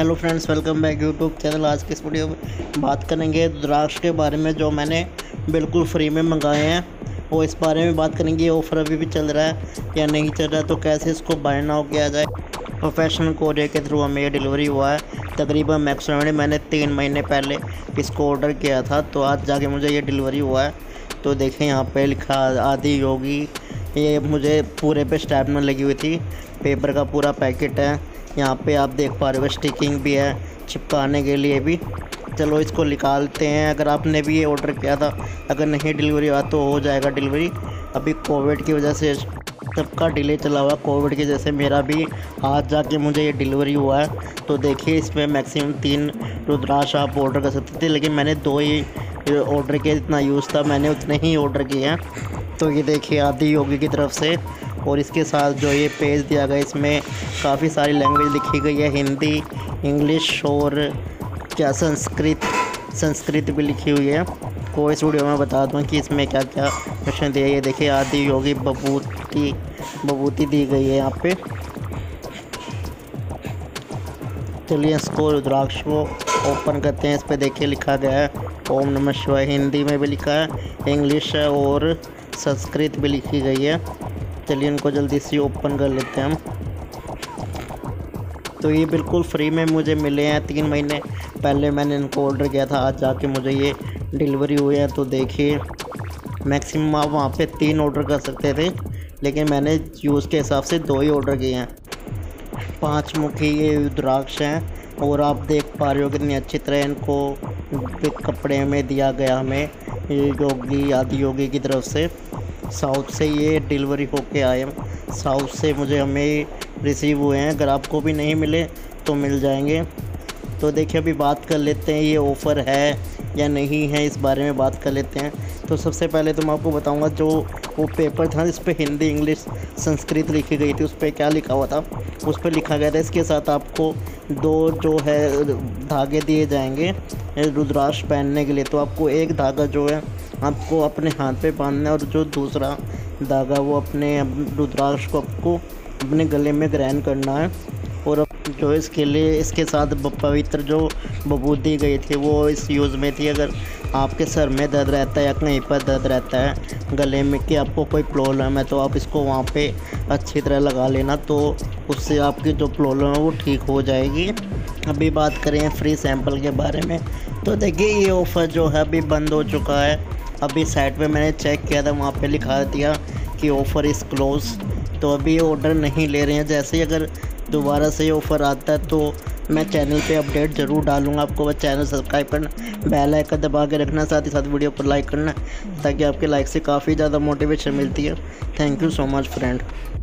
Hello friends, welcome back YouTube channel. आज के इस वीडियो में बात करेंगे रुद्राक्ष के बारे में जो मैंने बिल्कुल फ्री में मंगाए हैं। वो इस बारे में बात करेंगे, ऑफ़र अभी भी चल रहा है या नहीं चल रहा है, तो कैसे इसको बाय नाउ किया जाए। प्रोफेशनल कोरियर के थ्रू हमें ये डिलीवरी हुआ है। तकरीबन मैक्सिमम मैंने 3 महीने पहले इसको ऑर्डर किया था, तो आज जाके मुझे ये डिलीवरी हुआ है। तो देखें यहाँ पे लिखा आदि योगी, ये मुझे पूरे पे स्टैम्प में लगी हुई थी। पेपर का पूरा पैकेट है, यहाँ पे आप देख पा रहे हो। स्टिकिंग भी है चिपकाने के लिए भी। चलो इसको निकालते हैं। अगर आपने भी ये ऑर्डर किया था, अगर नहीं डिलीवरी हुआ तो हो जाएगा डिलीवरी। अभी कोविड की वजह से सबका डिले चला हुआ। कोविड की वजह से मेरा भी आज जाके मुझे ये डिलीवरी हुआ है। तो देखिए इसमें मैक्सिमम 3 रुद्राक्ष आप ऑर्डर कर सकते थे, लेकिन मैंने 2 ही ऑर्डर किया। जितना यूज़ था मैंने उतने ही ऑर्डर किए हैं। तो ये देखिए आदि योगी की तरफ से, और इसके साथ जो ये पेज दिया गया इसमें काफ़ी सारी लैंग्वेज लिखी गई है, हिंदी, इंग्लिश और क्या संस्कृत भी लिखी हुई है। को इस वीडियो में बता दूं कि इसमें क्या क्या ऑप्शन दिया है। ये देखिए आदि योगी बबूती दी गई है यहाँ पे। चलिए इसको रुद्राक्ष को ओपन करते हैं। इस पर देखिए लिखा गया है ओम नमः शिवाय। हिंदी में भी लिखा है, इंग्लिश है और संस्कृत भी लिखी गई है। चलिए इनको जल्दी से ओपन कर लेते हैं हम। तो ये बिल्कुल फ्री में मुझे मिले हैं। 3 महीने पहले मैंने इनको ऑर्डर किया था, आज जाके मुझे ये डिलीवरी हुई है। तो देखिए मैक्सिमम आप वहाँ पे 3 ऑर्डर कर सकते थे, लेकिन मैंने यूज़ के हिसाब से 2 ही ऑर्डर किए हैं। 5 मुखी ये रुद्राक्ष हैं, और आप देख पा रहे हो कितनी अच्छी तरह इनको कपड़े में दिया गया हमें। ये योगी आदि योगी की तरफ से साउथ से ये डिलीवरी होके आए। साउथ से हमें रिसीव हुए हैं। अगर आपको भी नहीं मिले तो मिल जाएंगे। तो देखिए अभी बात कर लेते हैं ये ऑफ़र है या नहीं है, इस बारे में बात कर लेते हैं। तो सबसे पहले तो मैं आपको बताऊंगा जो वो पेपर था जिस पे हिंदी, इंग्लिश, संस्कृत लिखी गई थी, उस पर क्या लिखा हुआ था। उस पर लिखा गया था इसके साथ आपको 2 जो है धागे दिए जाएंगे रुद्राक्ष पहनने के लिए। तो आपको एक धागा जो है आपको अपने हाथ पे बांधना है, और जो दूसरा धागा वो अपने रुद्राक्ष को आपको अपने गले में ग्रहण करना है। और जो इसके लिए इसके साथ पवित्र जो बबूत दी गई थी वो इस यूज़ में थी। अगर आपके सर में दर्द रहता है या कहीं पर दर्द रहता है गले में, कि आपको कोई प्रॉब्लम है, तो आप इसको वहाँ पे अच्छी तरह लगा लेना, तो उससे आपकी जो प्रॉब्लम है वो ठीक हो जाएगी। अभी बात करें फ्री सैंपल के बारे में, तो देखिए ये ऑफ़र जो है अभी बंद हो चुका है। अभी साइट पे मैंने चेक किया था, वहाँ पे लिखा दिया कि ऑफ़र इज़ क्लोज। तो अभी ऑर्डर नहीं ले रहे हैं। जैसे ही अगर दोबारा से ये ऑफ़र आता है तो मैं चैनल पे अपडेट ज़रूर डालूंगा। आपको बस चैनल सब्सक्राइब करना, बेल आइकन दबा के रखना, साथ ही साथ वीडियो पर लाइक करना, ताकि आपके लाइक से काफ़ी ज़्यादा मोटिवेशन मिलती है। Thank you so much friend.